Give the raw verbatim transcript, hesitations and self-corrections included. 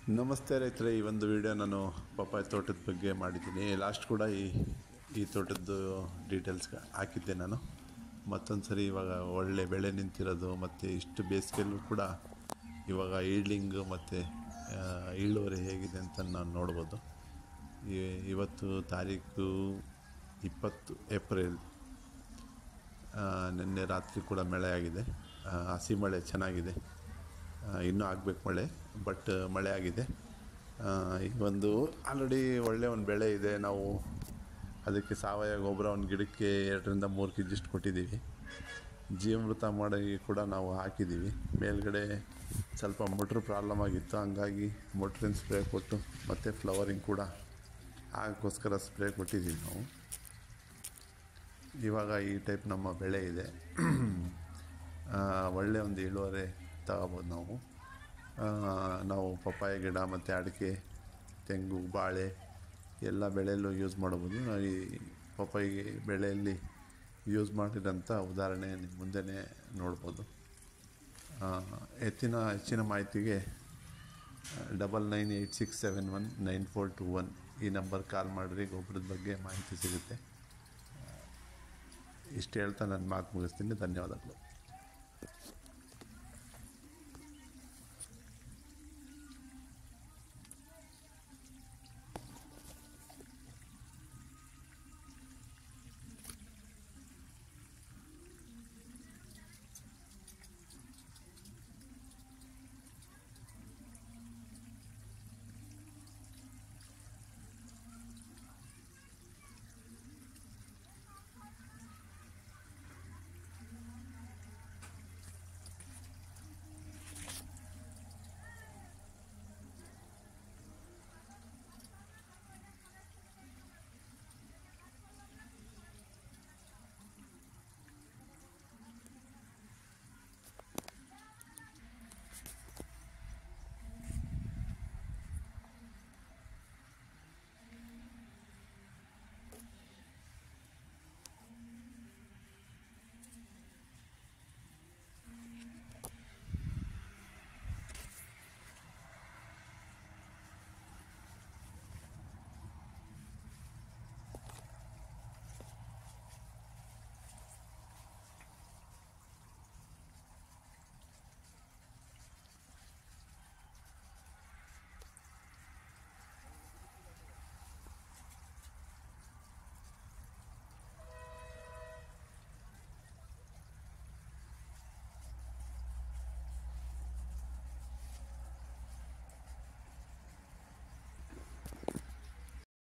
ನಮಸ್ತೆ ರೈತರೆ. ಈ ಒಂದು ವಿಡಿಯೋ ನಾನು ಪಪ್ಪಾಯ ತೋಟದ ಬಗ್ಗೆ ಮಾಡಿದ್ದೀನಿ. ಲಾಸ್ಟ್ ಕೂಡ ಈ ಈ ತೋಟದ್ದು ಡೀಟೇಲ್ಸ್ ಹಾಕಿದ್ದೆ ನಾನು. ಮತ್ತೊಂದು ಸರಿ ಇವಾಗ ಒಳ್ಳೆ ಬೆಳೆ ನಿಂತಿರೋದು ಮತ್ತು ಇಷ್ಟು ಬೇಸಿಗೆಯಲ್ಲೂ ಕೂಡ ಇವಾಗ ಈಲ್ಡಿಂಗು ಮತ್ತು ಇಳುವರಿ ಹೇಗಿದೆ ಅಂತ ನಾನು ನೋಡ್ಬೋದು. ಇವತ್ತು ತಾರೀಕು ಇಪ್ಪತ್ತು ಏಪ್ರಿಲ್. ನಿನ್ನೆ ರಾತ್ರಿ ಕೂಡ ಮಳೆ ಆಗಿದೆ, ಹಸಿ ಮಳೆ ಚೆನ್ನಾಗಿದೆ. ಇನ್ನೂ ಆಗಬೇಕು ಮಳೆ, ಬಟ್ ಮಳೆ ಆಗಿದೆ. ಈಗ ಒಂದು ಆಲ್ರೆಡಿ ಒಳ್ಳೆಯ ಒಂದು ಬೆಳೆ ಇದೆ. ನಾವು ಅದಕ್ಕೆ ಸಾವಯವ ಗೊಬ್ಬರ ಒಂದು ಗಿಡಕ್ಕೆ ಎರಡರಿಂದ ಮೂರು ಕೆ ಜಿಷ್ಟು ಕೊಟ್ಟಿದ್ದೀವಿ. ಜೀವಾಮೃತ ಮಾಡಿ ಕೂಡ ನಾವು ಹಾಕಿದ್ದೀವಿ. ಮೇಲ್ಗಡೆ ಸ್ವಲ್ಪ ಮೋಟ್ರ್ ಪ್ರಾಬ್ಲಮ್ ಆಗಿತ್ತು, ಹಂಗಾಗಿ ಮೋಟ್ರಿನ ಸ್ಪ್ರೇ ಕೊಟ್ಟು ಮತ್ತು ಫ್ಲವರಿಂಗ್ ಕೂಡ ಅದಕ್ಕೋಸ್ಕರ ಸ್ಪ್ರೇ ಕೊಟ್ಟಿದ್ದೀವಿ ನಾವು. ಇವಾಗ ಈ ಟೈಪ್ ನಮ್ಮ ಬೆಳೆ ಇದೆ. ಒಳ್ಳೆಯ ಒಂದು ಇಳುವರಿ ತಗೋಬೋದು ನಾವು. ನಾವು ಪಪ್ಪಾಯ ಗಿಡ ಮತ್ತು ಅಡಿಕೆ, ತೆಂಗು, ಬಾಳೆ ಎಲ್ಲ ಬೆಳೆಯಲ್ಲೂ ಯೂಸ್ ಮಾಡ್ಬೋದು. ನಾವು ಈ ಪಪ್ಪಾಯ ಬೆಳೆಯಲ್ಲಿ ಯೂಸ್ ಮಾಡಿರೋಂಥ ಉದಾಹರಣೆ ನಿಮ್ಮ ಮುಂದೆನೇ ನೋಡ್ಬೋದು. ಹೆಚ್ಚಿನ ಹೆಚ್ಚಿನ ಮಾಹಿತಿಗೆ double nine eight six seven one nine four two one ಈ ನಂಬರ್ ಕಾಲ್ ಮಾಡಿರಿ. ಗೊಬ್ಬರದ ಬಗ್ಗೆ ಮಾಹಿತಿ ಸಿಗುತ್ತೆ. ಇಷ್ಟು ಹೇಳ್ತಾ ನನ್ನ ಮಾತು ಮುಗಿಸ್ತೀನಿ. ಧನ್ಯವಾದಗಳು.